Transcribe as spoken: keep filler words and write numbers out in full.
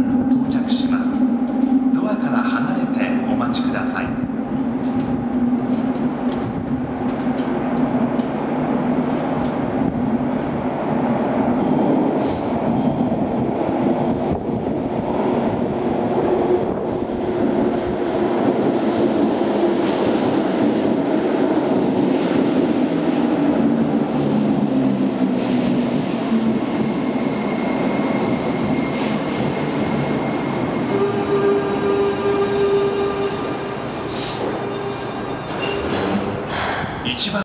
到着します。ドアから離れてお待ちください。